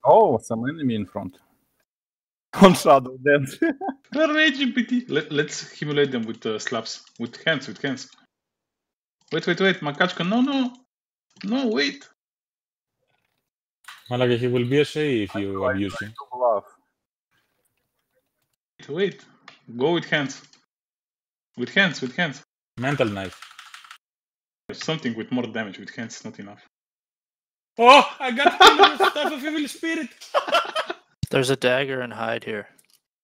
Oh, some enemy in front. On Shadow, dead. They're raging, PT. Let's humiliate them with slaps. With hands. Wait. Makachka, no, wait. Malaga, he will be a Shay if you abuse him. Wait. Go with hands. With hands. Mental knife. Something with more damage with hands, not enough. Oh, I got killed with Staff of Evil Spirit. There's a dagger and hide here.